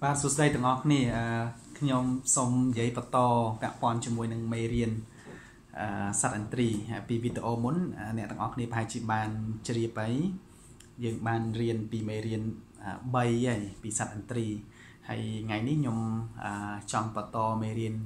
បាទសួស្តីទាំងអស់គ្នាខ្ញុំសូមនិយាយបន្តពាក់ព័ន្ធជាមួយនឹងមេរៀនសត្វឥន្ទ្រីពីវីដេអូមុនអ្នកទាំងអស់គ្នាប្រហែលជាបានជ្រាបហើយយើងបានរៀនពីមេរៀន3ហើយពីសត្វឥន្ទ្រីហើយថ្ងៃនេះខ្ញុំចង់បន្តមេរៀន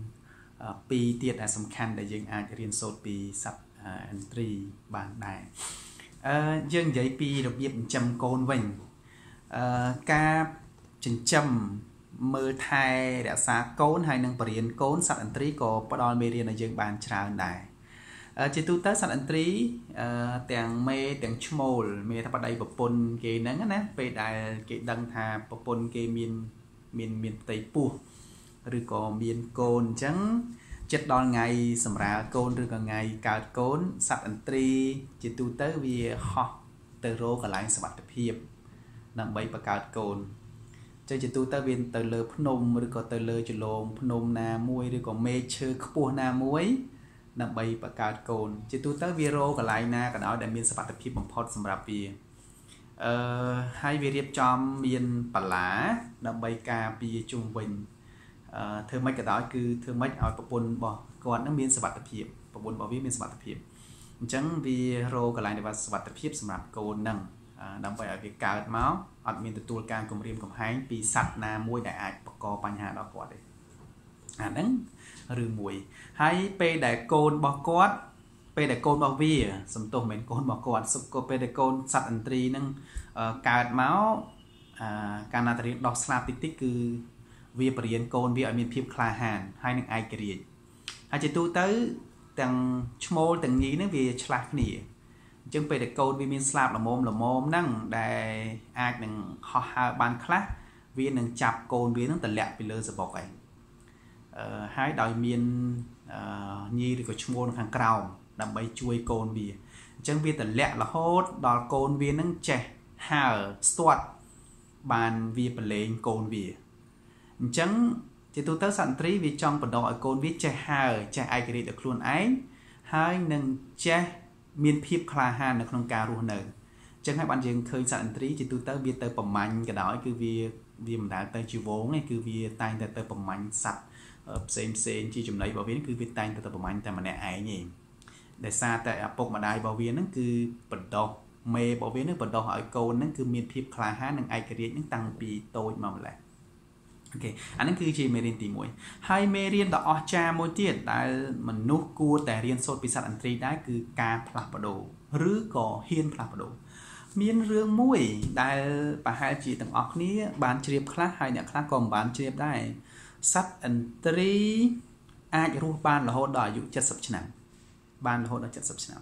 2ទៀតដែលសំខាន់ដែលយើងអាចរៀនសូត្រពីសត្វឥន្ទ្រីបានដែរយើងនិយាយពីរបៀបចិញ្ចឹមកូនវិញការចិញ្ចឹមមើលថែរក្សាកូនហើយនឹងបរិញ្ញាកូនសត្វឥន្ទ្រីក៏ផ្ដល់មេរៀនឲ្យយើងបានច្រើនដែរជាទូទៅសត្វឥន្ទ្រីទាំងមេទាំងឈ្មោលមេថាបដីប្រពន្ធគេហ្នឹងណាពេលដែលគេដឹងថាប្រពន្ធគេមានផ្ទៃពោះឬក៏មានកូនអញ្ចឹងចិត្តដល់ថ្ងៃសម្រាលកូនឬក៏ថ្ងៃកើតកូនសត្វឥន្ទ្រីជាទូទៅវាហោះទៅរកកន្លែងសុវត្ថិភាពដើម្បីបង្កើតកូនជាទូទៅវាទៅលើភ្នំឬក៏ទៅលើជលងភ្នំណាមួយឬក៏មេឃឈើខ្ពស់ណាមួយដើម្បីបង្កើតកូនជាទូទៅវារកកន្លែងណាក៏ដោយដែលមានសុវត្ថិភាពបំផុតសម្រាប់វាហើយវារៀបចំមានបលាដើម្បីការពារជុំវិញធ្វើម៉េចក៏ដោយគឺធ្វើម៉េចឲ្យប្រពន្ធរបស់គាត់នឹងមានសុវត្ថិភាពប្រពន្ធរបស់វាមានសុវត្ថិភាពអញ្ចឹងវារកកន្លែងដែលសុវត្ថិភាពសម្រាប់កូននឹងដើម្បីឲ្យវាកើតមកអត់មានទទួលការគំរាមកំហែងពីសត្វណាមួយដែលអាចបង្កបញ្ហាដល់គាត់ទេអាហ្នឹងឬមួយហើយពេលដែលកូនរបស់គាត់ពេលដែលកូនរបស់វាសំទោសមិនមែនកូនរបស់គាត់ក៏ពេលដែលកូនសត្វឥន្ទ្រីហ្នឹងកើតមកកាលណាតារៀនដោះស្លាប់តិចតិចគឺវាបរិញ្ញាកូនវាឲ្យមានភាពក្លាហានហើយនឹងឯករាជ្យហើយជាទូទៅទាំងឈ្មោលទាំងញីហ្នឹងវាឆ្លាស់គ្នាអញ្ចឹងពេលដែលកូនវាមានស្លាបល្មមហ្នឹងដែលអាចនឹងហោះហើរបានខ្លះវានឹងចាប់កូនវានឹងទម្លាក់ពីលើសបុកឯងហើយដោយមានញីឬក៏ឈ្មោលនៅខាងក្រោមដើម្បីជួយកូនវាអញ្ចឹងវាទម្លាក់រហូតដល់កូនវានឹងចេះហើរស្ទាត់បានវាប្រឡែងកូនវាអញ្ចឹងជាទូទៅសត្វឥន្ទ្រីវាចង់បណ្ដុះឲ្យកូនវាចេះហើរចេះឯករាជ្យដល់ខ្លួនឯងហើយនឹងចេះមានភាពក្លាហាននៅក្នុងការរស់នៅអញ្ចឹងហើយបានយើងឃើញសត្វឥន្ទ្រីជាទូទៅវាទៅប្រមាញ់ក៏ដោយគឺវាមិនដែលទៅជាវងទេគឺវាតែងតែទៅប្រមាញ់សត្វផ្សេងជាចំណីរបស់វាគឺវាតែងតែប្រមាញ់តែម្នាក់ឯងទេដោយសារតែឪពុកម្ដាយរបស់វានឹងគឺបណ្ដុះមេរបស់វានឹងបណ្ដុះឲ្យកូននឹងគឺមានភាពក្លាហាននិងឯករាជ្យនឹងតាំងពីតូចមកម្ល៉េះអូខេអានេះគឺជាមេរៀនទី1ហើយមេរៀនដ៏អស្ចារ្យមួយទៀតដែលមនុស្សគួរតែរៀនសូត្រពីសត្វឥន្ទ្រីដែរគឺការផ្លាស់ប្ដូរឬក៏ហ៊ានផ្លាស់ប្ដូរមានរឿងមួយដែលប្រហែលជាទាំងអស់គ្នាបានជ្រាបខ្លះហើយអ្នកខ្លះក៏មិនបានជ្រាបដែរសត្វឥន្ទ្រីអាចរស់បានរហូតដល់អាយុ70ឆ្នាំបានរហូតដល់70ឆ្នាំ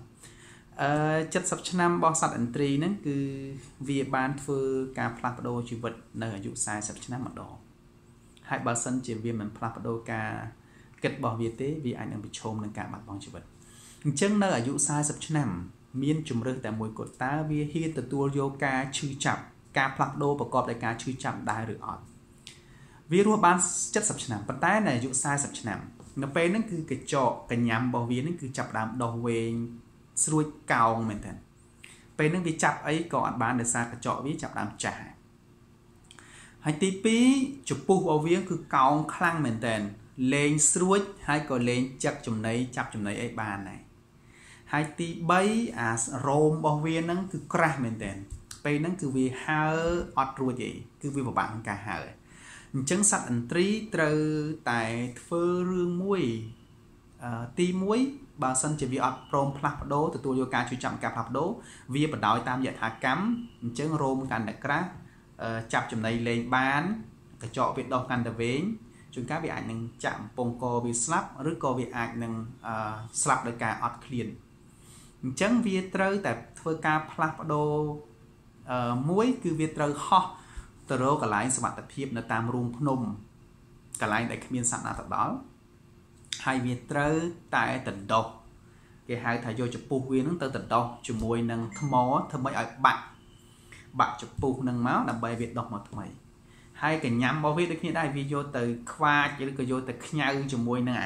70ឆ្នាំរបស់សត្វឥន្ទ្រីហ្នឹងគឺវាបានធ្វើការផ្លាស់ប្ដូរជីវិតនៅអាយុ40ឆ្នាំម្ដងហើយបើសិនជាវាមិនផ្លាស់ប្ដូរការគិតរបស់វាទេវាអាចនឹងប្រឈមនឹងការបាត់បង់ជីវិតអញ្ចឹងនៅអាយុ40ឆ្នាំមានជំរើសតែមួយគត់តើវាហ៊ានទទួលយកការឈឺចាប់ការផ្លាស់ប្ដូរប្រកបដោយការឈឺចាប់ដែរឬអត់វារស់បាន70ឆ្នាំប៉ុន្តែនៅអាយុ40ឆ្នាំនៅពេលហ្នឹងគឺកញ្ចក់កញ្ញាំរបស់វាហ្នឹងគឺចាប់ដើមដោះវែងស្រួចកោងមែនតើពេលហ្នឹងវាចាប់អីក៏អត់បានដោយសារកញ្ចក់វាចាប់ដើមចាស់ហើយទី2ចំពោះរបស់វាគឺកោងខ្លាំងមែនតើលេងស្រួចហើយក៏លេងចឹកចំណីចាប់ចំណីអីបានដែរហើយទី3អារោមរបស់វាហ្នឹងគឺក្រាស់មែនតើពេលហ្នឹងគឺវាហើអត់រួចទេគឺវាពិបាកក្នុងការហើអញ្ចឹងសត្វឥន្ទ្រីត្រូវតែធ្វើរឿងមួយទី1បើសិនជាវាអត់ព្រមផ្លាស់ប្ដូរទទួលយកការជួយចាប់ការផ្លាស់ប្ដូរវាបដោយតាមយថាកម្មអញ្ចឹងរោមកាន់តែក្រាស់ចាប់ចំណីលេងបានកញ្ចក់វាដោះកាន់តែវែងជួនកាលវាអាចនឹងចាក់អំពង់កវាស្លាប់ឬក៏វាអាចនឹងស្លាប់ដោយការអត់ឃ្លានអញ្ចឹងវាត្រូវតែធ្វើការផ្លាស់ប្ដូរមួយគឺវាត្រូវហោះទៅរកកន្លែងសុវត្ថិភាពនៅតាមរូងភ្នំកន្លែងដែលគ្មានសត្វណាទៅដល់ហើយវាត្រូវតែដណ្ដុះគេហៅថាយកចំពុះវានឹងទៅដណ្ដុះជាមួយនឹងថ្មធ្វើម៉េចឲ្យបាក់ចំពុះនឹងមកដើម្បីវាដុះមកថ្មីហើយកញ្ញាំរបស់វាដូចគ្នាដែរវាយកទៅខ្វាចឬក៏យកទៅខ្ញៅជាមួយនឹង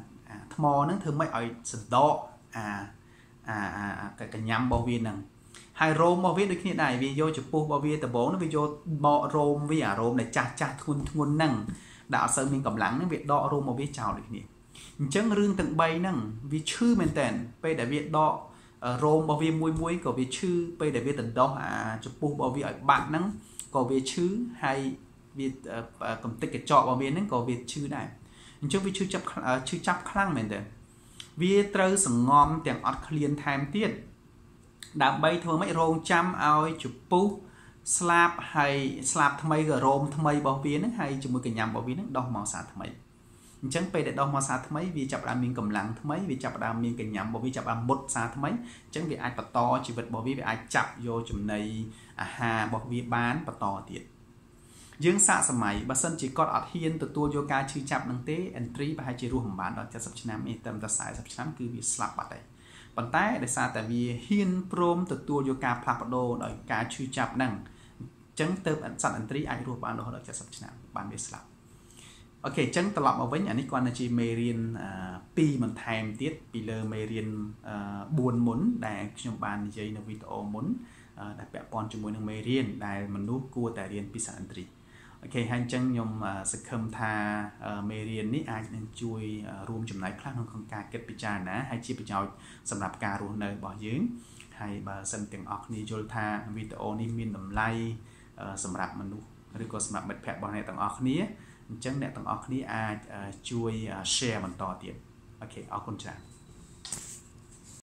ថ្មនឹងធ្វើម៉េចឲ្យសណ្ដកកញ្ញាំរបស់វានឹងហើយរោមរបស់វាដូចគ្នាដែរវាយកចំពោះរបស់វាដំបូងវាយកបករោមវាអារោមដែលចាស់ធ្ងន់ហ្នឹងដែលអត់សូវមានកម្លាំងហ្នឹងវាដករោមរបស់វាចោលដូចគ្នាអញ្ចឹងរឿងទាំង3ហ្នឹងវាឈឺមែនតើពេលដែលវាដករោមរបស់វាមួយក៏វាឈឺពេលដែលវាដណ្ដោះអាចំពោះរបស់វាឲ្យបាត់ហ្នឹងក៏វាឈឺហើយវាកំតិចកញ្ចក់របស់វាហ្នឹងក៏វាឈឺដែរអញ្ចឹងវាឈឺចាប់ខ្លាំងមែនតើវាត្រូវសង្ងំទាំងអត់ឃ្លានថែមទៀតដើម្បីធ្វើម៉េចរងចាំឲ្យចំពោះស្លាបហើយស្លាបថ្មីក៏រោមថ្មីរបស់វាហ្នឹងហើយជាមួយកញ្ញាំរបស់វាហ្នឹងដោះមកសាថ្មីអញ្ចឹងពេលដែលដោះមកសាថ្មីវាចាប់ផ្ដើមមានកម្លាំងថ្មីវាចាប់ផ្ដើមមានកញ្ញាំរបស់វាចាប់ផ្ដើមមុតសាថ្មីអញ្ចឹងវាអាចបន្តជីវិតរបស់វាអាចចាប់យកចំណីអាហាររបស់វាបានបន្តទៀតយើងសាកសម័យបើសិនជាគាត់អត់ហ៊ានទទួលយកការឈឺចាប់នឹងទេ entry ប្រហែលជារស់មិនបានដល់70ឆ្នាំទេត្រឹមតែ40ឆ្នាំគឺវាស្លាប់បាត់ហើយប៉ុន្តែដោយសារតែវាហ៊ានព្រមទទួលយកការផ្លាស់ប្ដូរដោយការឈឺចាប់ហ្នឹងអញ្ចឹងទៅសត្វ entry អាចរស់បានរហូតដល់70ឆ្នាំបានវាស្លាប់អូខេអញ្ចឹងត្រឡប់មកវិញអានេះគាត់នៅជាមេរៀន2បន្ថែមទៀតពីលើមេរៀន4មុនដែលខ្ញុំបាននិយាយនៅវីដេអូមុនដែលពាក់ព័ន្ធជាមួយនឹងមេរៀនដែលមនុស្សគួរតែរៀនពីសត្វ entryអូខេហើយអញ្ចឹងខ្ញុំសង្ឃឹមថាមេរៀននេះអាចនឹងជួយរួមចំណែកខ្លះក្នុងការគិតពិចារណាហើយជាប្រយោជន៍សម្រាប់ការរស់នៅរបស់យើងហើយបើសិនទាំងអស់គ្នាយល់ថាវីដេអូនេះមានតម្លៃសម្រាប់មនុស្សឬក៏សម្រាប់មិត្តភ័ក្តិរបស់អ្នកទាំងអស់គ្នាអញ្ចឹងអ្នកទាំងអស់គ្នាអាចជួយ share បន្តទៀតអូខេអរគុណច្រើន